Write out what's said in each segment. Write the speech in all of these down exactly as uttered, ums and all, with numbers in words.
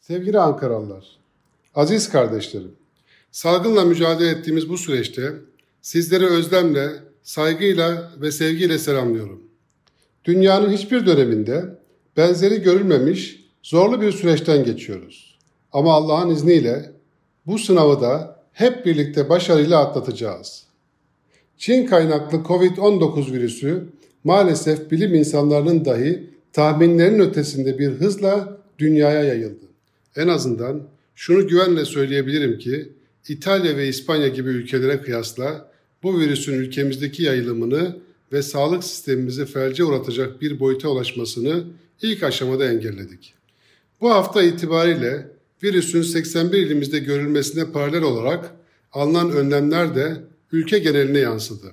Sevgili Ankaralılar, aziz kardeşlerim, salgınla mücadele ettiğimiz bu süreçte sizleri özlemle, saygıyla ve sevgiyle selamlıyorum. Dünyanın hiçbir döneminde benzeri görülmemiş zorlu bir süreçten geçiyoruz. Ama Allah'ın izniyle bu sınavı da hep birlikte başarıyla atlatacağız. Çin kaynaklı kovid on dokuz virüsü maalesef bilim insanlarının dahi tahminlerinin ötesinde bir hızla dünyaya yayıldı. En azından şunu güvenle söyleyebilirim ki İtalya ve İspanya gibi ülkelere kıyasla bu virüsün ülkemizdeki yayılımını ve sağlık sistemimizi felce uğratacak bir boyuta ulaşmasını ilk aşamada engelledik. Bu hafta itibariyle virüsün seksen bir ilimizde görülmesine paralel olarak alınan önlemler de ülke geneline yansıdı.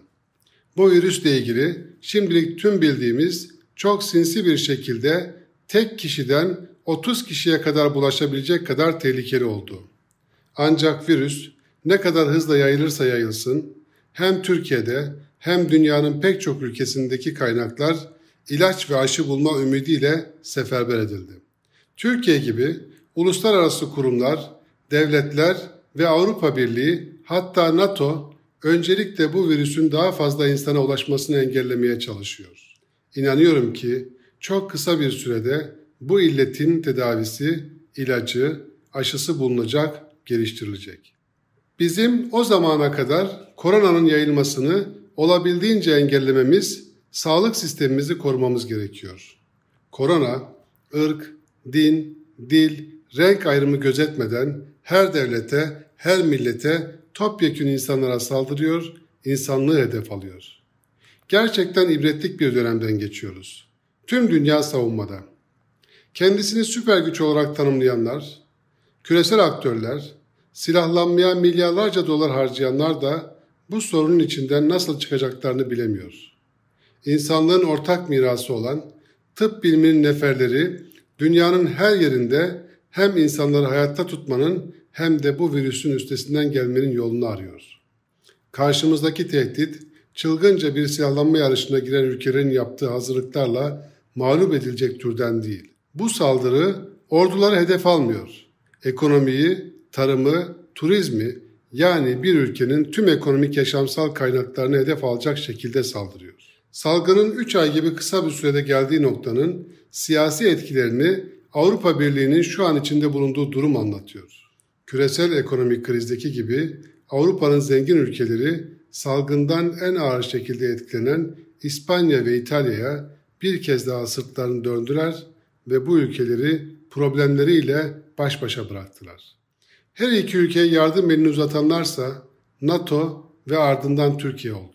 Bu virüsle ilgili şimdilik tüm bildiğimiz çok sinsi bir şekilde tek kişiden otuz kişiye kadar bulaşabilecek kadar tehlikeli oldu. Ancak virüs ne kadar hızla yayılırsa yayılsın, hem Türkiye'de hem dünyanın pek çok ülkesindeki kaynaklar ilaç ve aşı bulma ümidiyle seferber edildi. Türkiye gibi uluslararası kurumlar, devletler ve Avrupa Birliği hatta NATO öncelikle bu virüsün daha fazla insana ulaşmasını engellemeye çalışıyor. İnanıyorum ki çok kısa bir sürede bu illetin tedavisi, ilacı, aşısı bulunacak, geliştirilecek. Bizim o zamana kadar koronanın yayılmasını olabildiğince engellememiz, sağlık sistemimizi korumamız gerekiyor. Korona, ırk, din, dil, renk ayrımı gözetmeden her devlete, her millete topyekün insanlara saldırıyor, insanlığı hedef alıyor. Gerçekten ibretlik bir dönemden geçiyoruz. Tüm dünya savunmada. Kendisini süper güç olarak tanımlayanlar, küresel aktörler, silahlanmaya milyarlarca dolar harcayanlar da bu sorunun içinden nasıl çıkacaklarını bilemiyor. İnsanlığın ortak mirası olan tıp biliminin neferleri dünyanın her yerinde hem insanları hayatta tutmanın hem de bu virüsün üstesinden gelmenin yolunu arıyor. Karşımızdaki tehdit çılgınca bir silahlanma yarışına giren ülkelerin yaptığı hazırlıklarla mağlup edilecek türden değil. Bu saldırı orduları hedef almıyor. Ekonomiyi, tarımı, turizmi yani bir ülkenin tüm ekonomik yaşamsal kaynaklarını hedef alacak şekilde saldırıyor. Salgının üç ay gibi kısa bir sürede geldiği noktanın siyasi etkilerini Avrupa Birliği'nin şu an içinde bulunduğu durum anlatıyor. Küresel ekonomik krizdeki gibi Avrupa'nın zengin ülkeleri salgından en ağır şekilde etkilenen İspanya ve İtalya'ya bir kez daha sırtlarını döndüler ve bu ülkeleri problemleriyle baş başa bıraktılar. Her iki ülkeye yardım elini uzatanlarsa NATO ve ardından Türkiye oldu.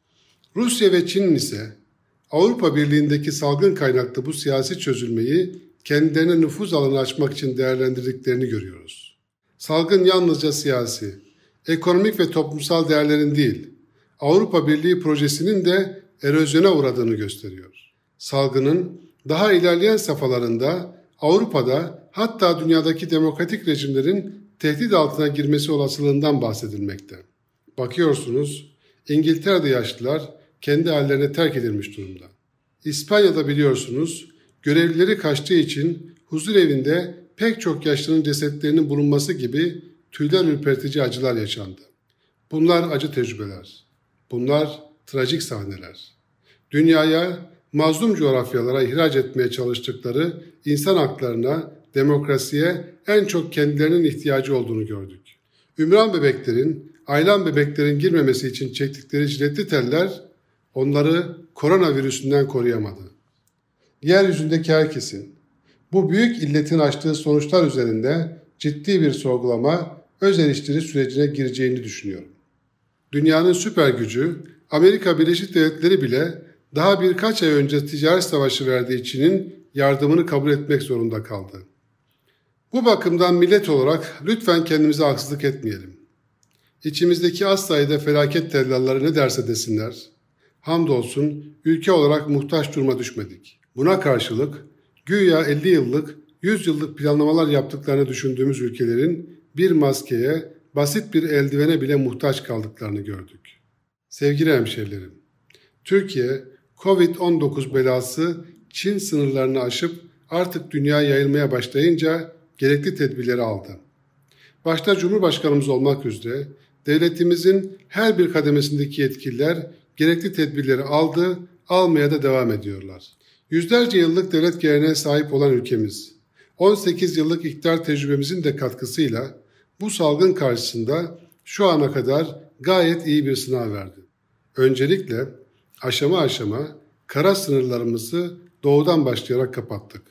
Rusya ve Çin ise Avrupa Birliği'ndeki salgın kaynaklı bu siyasi çözülmeyi kendilerine nüfuz alanı açmak için değerlendirdiklerini görüyoruz. Salgın yalnızca siyasi, ekonomik ve toplumsal değerlerin değil, Avrupa Birliği projesinin de erozyona uğradığını gösteriyor. Salgının daha ilerleyen safhalarında Avrupa'da hatta dünyadaki demokratik rejimlerin tehdit altına girmesi olasılığından bahsedilmekte. Bakıyorsunuz İngiltere'de yaşlılar kendi hallerine terk edilmiş durumda. İspanya'da biliyorsunuz görevlileri kaçtığı için huzur evinde pek çok yaşlının cesetlerinin bulunması gibi tüyler ürpertici acılar yaşandı. Bunlar acı tecrübeler. Bunlar trajik sahneler. Dünyaya, mazlum coğrafyalara ihraç etmeye çalıştıkları insan haklarına, demokrasiye en çok kendilerinin ihtiyacı olduğunu gördük. Ümran bebeklerin, aylan bebeklerin girmemesi için çektikleri jiletli teller onları koronavirüsünden koruyamadı. Yeryüzündeki herkesin bu büyük illetin açtığı sonuçlar üzerinde ciddi bir sorgulama, öz eleştiri sürecine gireceğini düşünüyorum. Dünyanın süper gücü Amerika Birleşik Devletleri bile daha birkaç ay önce ticaret savaşı verdiği Çin'in yardımını kabul etmek zorunda kaldı. Bu bakımdan millet olarak lütfen kendimize haksızlık etmeyelim. İçimizdeki az sayıda felaket tellalları ne derse desinler, hamdolsun ülke olarak muhtaç duruma düşmedik. Buna karşılık güya elli yıllık, yüz yıllık planlamalar yaptıklarını düşündüğümüz ülkelerin bir maskeye, basit bir eldivene bile muhtaç kaldıklarını gördük. Sevgili hemşehrilerim, Türkiye, kovid on dokuz belası Çin sınırlarını aşıp artık dünyaya yayılmaya başlayınca gerekli tedbirleri aldı. Başta Cumhurbaşkanımız olmak üzere devletimizin her bir kademesindeki yetkililer gerekli tedbirleri aldı, almaya da devam ediyorlar. Yüzlerce yıllık devlet geleneğine sahip olan ülkemiz, on sekiz yıllık iktidar tecrübemizin de katkısıyla bu salgın karşısında şu ana kadar gayet iyi bir sınav verdi. Öncelikle aşama aşama kara sınırlarımızı doğudan başlayarak kapattık.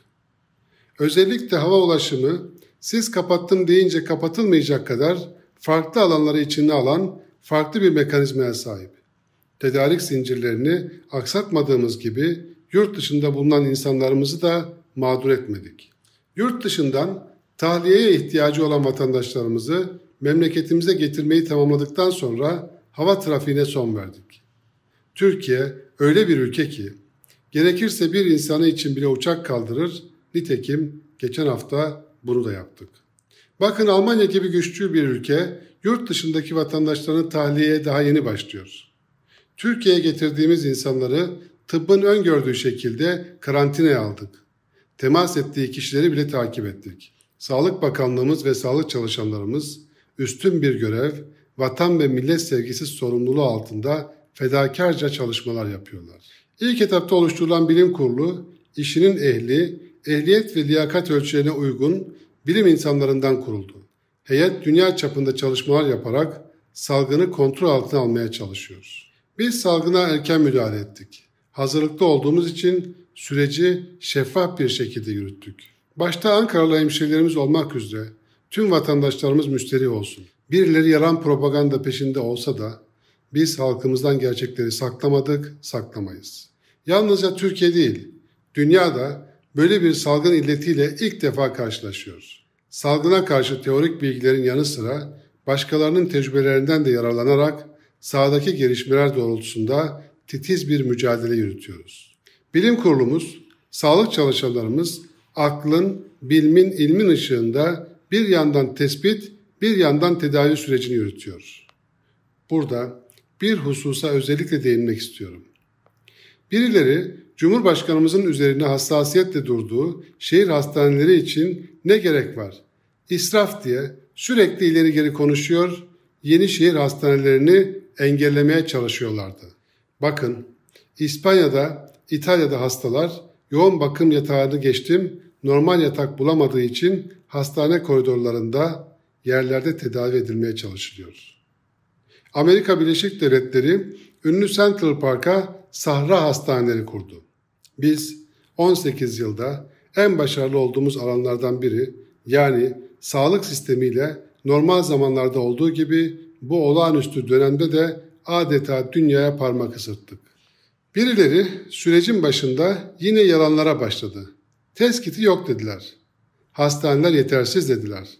Özellikle hava ulaşımı siz kapattım deyince kapatılmayacak kadar farklı alanları içine alan farklı bir mekanizmaya sahip. Tedarik zincirlerini aksatmadığımız gibi yurt dışında bulunan insanlarımızı da mağdur etmedik. Yurt dışından tahliyeye ihtiyacı olan vatandaşlarımızı memleketimize getirmeyi tamamladıktan sonra hava trafiğine son verdik. Türkiye öyle bir ülke ki gerekirse bir insanı için bile uçak kaldırır, nitekim geçen hafta bunu da yaptık. Bakın Almanya gibi güçlü bir ülke yurt dışındaki vatandaşlarını tahliyeye daha yeni başlıyor. Türkiye'ye getirdiğimiz insanları tıbbın öngördüğü şekilde karantinaya aldık. Temas ettiği kişileri bile takip ettik. Sağlık Bakanlığımız ve sağlık çalışanlarımız üstün bir görev, vatan ve millet sevgisi sorumluluğu altında fedakarca çalışmalar yapıyorlar. İlk etapta oluşturulan bilim kurulu, işinin ehli, ehliyet ve liyakat ölçülerine uygun bilim insanlarından kuruldu. Heyet dünya çapında çalışmalar yaparak salgını kontrol altına almaya çalışıyor. Biz salgına erken müdahale ettik. Hazırlıklı olduğumuz için süreci şeffaf bir şekilde yürüttük. Başta Ankaralı hemşehrilerimiz olmak üzere tüm vatandaşlarımız müşteri olsun. Birileri yalan propaganda peşinde olsa da biz halkımızdan gerçekleri saklamadık, saklamayız. Yalnızca Türkiye değil, dünyada böyle bir salgın illetiyle ilk defa karşılaşıyoruz. Salgına karşı teorik bilgilerin yanı sıra başkalarının tecrübelerinden de yararlanarak sahadaki gelişmeler doğrultusunda titiz bir mücadele yürütüyoruz. Bilim kurulumuz, sağlık çalışanlarımız aklın, bilimin, ilmin ışığında bir yandan tespit, bir yandan tedavi sürecini yürütüyor. Burada bir hususa özellikle değinmek istiyorum. Birileri Cumhurbaşkanımızın üzerine hassasiyetle durduğu şehir hastaneleri için ne gerek var? İsraf diye sürekli ileri geri konuşuyor, yeni şehir hastanelerini engellemeye çalışıyorlardı. Bakın, İspanya'da, İtalya'da hastalar yoğun bakım yatağını geçtim, normal yatak bulamadığı için hastane koridorlarında yerlerde tedavi edilmeye çalışılıyor. Amerika Birleşik Devletleri ünlü Central Park'a sahra hastaneleri kurdu. Biz on sekiz yılda en başarılı olduğumuz alanlardan biri, yani sağlık sistemiyle normal zamanlarda olduğu gibi bu olağanüstü dönemde de adeta dünyaya parmak ısırttık. Birileri sürecin başında yine yalanlara başladı. Test kiti yok dediler. Hastaneler yetersiz dediler.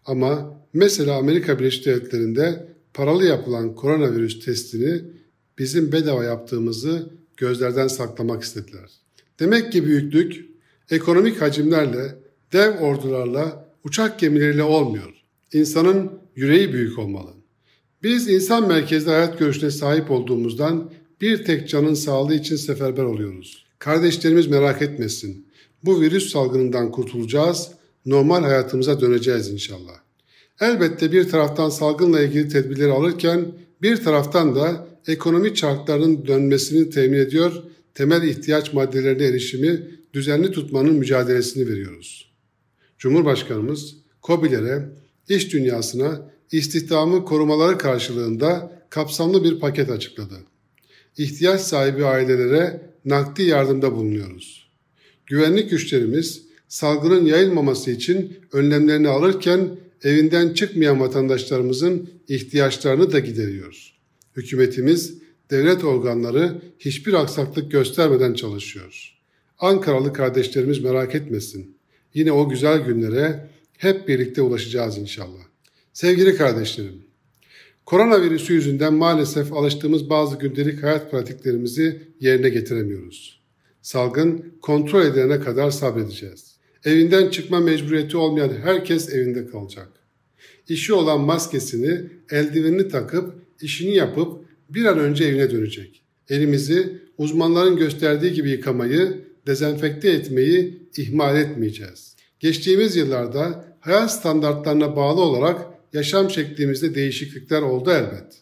Ama mesela Amerika Birleşik Devletleri'nde paralı yapılan koronavirüs testini bizim bedava yaptığımızı gözlerden saklamak istediler. Demek ki büyüklük ekonomik hacimlerle, dev ordularla, uçak gemileriyle olmuyor. İnsanın yüreği büyük olmalı. Biz insan merkezli hayat görüşüne sahip olduğumuzdan bir tek canın sağlığı için seferber oluyoruz. Kardeşlerimiz merak etmesin. Bu virüs salgınından kurtulacağız, normal hayatımıza döneceğiz inşallah. Elbette bir taraftan salgınla ilgili tedbirleri alırken bir taraftan da ekonomi çarklarının dönmesini temin ediyor, temel ihtiyaç maddelerine erişimi düzenli tutmanın mücadelesini veriyoruz. Cumhurbaşkanımız KOBİ'lere, iş dünyasına istihdamı korumaları karşılığında kapsamlı bir paket açıkladı. İhtiyaç sahibi ailelere nakdi yardımda bulunuyoruz. Güvenlik güçlerimiz salgının yayılmaması için önlemlerini alırken evinden çıkmayan vatandaşlarımızın ihtiyaçlarını da gideriyor. Hükümetimiz, devlet organları hiçbir aksaklık göstermeden çalışıyor. Ankaralı kardeşlerimiz merak etmesin. Yine o güzel günlere hep birlikte ulaşacağız inşallah. Sevgili kardeşlerim, koronavirüsü yüzünden maalesef alıştığımız bazı gündelik hayat pratiklerimizi yerine getiremiyoruz. Salgın kontrol edilene kadar sabredeceğiz. Evinden çıkma mecburiyeti olmayan herkes evinde kalacak. İşi olan maskesini, eldivenini takıp, işini yapıp bir an önce evine dönecek. Elimizi uzmanların gösterdiği gibi yıkamayı, dezenfekte etmeyi ihmal etmeyeceğiz. Geçtiğimiz yıllarda hayat standartlarına bağlı olarak yaşam şeklimizde değişiklikler oldu elbet.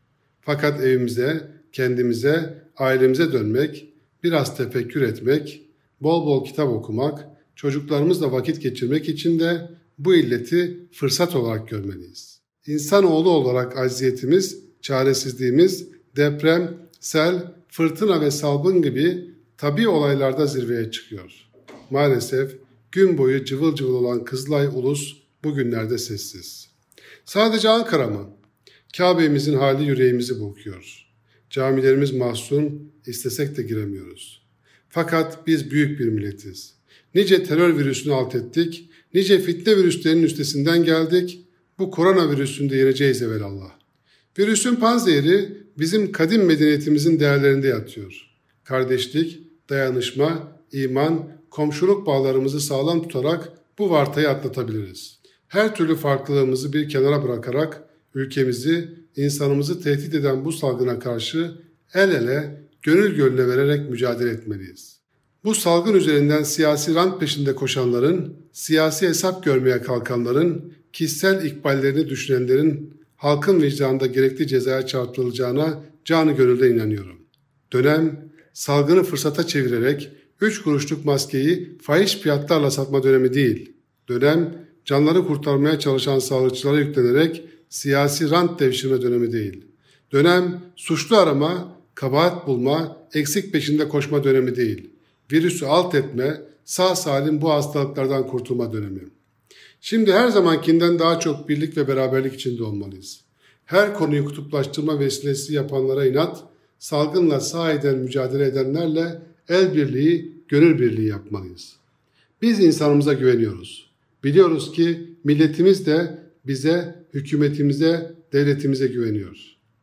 Fakat evimize, kendimize, ailemize dönmek, biraz tefekkür etmek, bol bol kitap okumak, çocuklarımızla vakit geçirmek için de bu illeti fırsat olarak görmeliyiz. İnsanoğlu olarak acziyetimiz, çaresizliğimiz, deprem, sel, fırtına ve salgın gibi tabii olaylarda zirveye çıkıyor. Maalesef gün boyu cıvıl cıvıl olan Kızılay Ulus bugünlerde sessiz. Sadece Ankara mı? Kabe'mizin hali yüreğimizi burkuyor. Camilerimiz mahzun, istesek de giremiyoruz. Fakat biz büyük bir milletiz. Nice terör virüsünü alt ettik, nice fitne virüslerinin üstesinden geldik. Bu koronavirüsünü de yeneceğiz evelallah. Virüsün panzehri bizim kadim medeniyetimizin değerlerinde yatıyor. Kardeşlik, dayanışma, iman, komşuluk bağlarımızı sağlam tutarak bu vartayı atlatabiliriz. Her türlü farklılığımızı bir kenara bırakarak ülkemizi, insanımızı tehdit eden bu salgına karşı el ele, gönül gönüle vererek mücadele etmeliyiz. Bu salgın üzerinden siyasi rant peşinde koşanların, siyasi hesap görmeye kalkanların, kişisel ikballerini düşünenlerin halkın vicdanında gerekli cezaya çarptırılacağına canı gönülden inanıyorum. Dönem, salgını fırsata çevirerek üç kuruşluk maskeyi fahiş fiyatlarla satma dönemi değil. Dönem, canları kurtarmaya çalışan sağlıkçılara yüklenerek siyasi rant devşirme dönemi değil. Dönem, suçlu arama, kabahat bulma, eksik peşinde koşma dönemi değil. Virüsü alt etme, sağ salim bu hastalıklardan kurtulma dönemi. Şimdi her zamankinden daha çok birlik ve beraberlik içinde olmalıyız. Her konuyu kutuplaştırma vesilesi yapanlara inat, salgınla sahiden mücadele edenlerle el birliği, gönül birliği yapmalıyız. Biz insanımıza güveniyoruz. Biliyoruz ki milletimiz de bize, hükümetimize, devletimize güveniyor.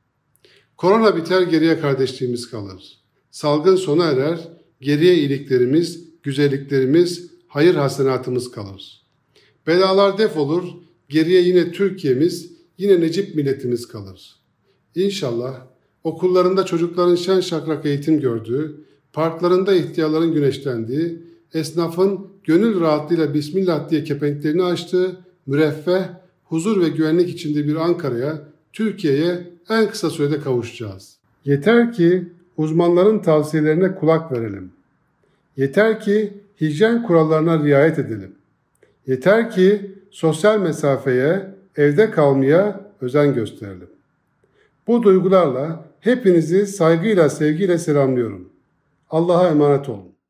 Korona biter, geriye kardeşliğimiz kalır. Salgın sona erer, geriye iyiliklerimiz, güzelliklerimiz, hayır hasenatımız kalır. Belalar def olur, geriye yine Türkiye'miz, yine Necip milletimiz kalır. İnşallah okullarında çocukların şen şakrak eğitim gördüğü, parklarında ihtiyarların güneşlendiği, esnafın gönül rahatlığıyla Bismillah diye kepenklerini açtığı, müreffeh, huzur ve güvenlik içinde bir Ankara'ya, Türkiye'ye en kısa sürede kavuşacağız. Yeter ki uzmanların tavsiyelerine kulak verelim. Yeter ki hijyen kurallarına riayet edelim. Yeter ki sosyal mesafeye, evde kalmaya özen gösterelim. Bu duygularla hepinizi saygıyla, sevgiyle selamlıyorum. Allah'a emanet olun.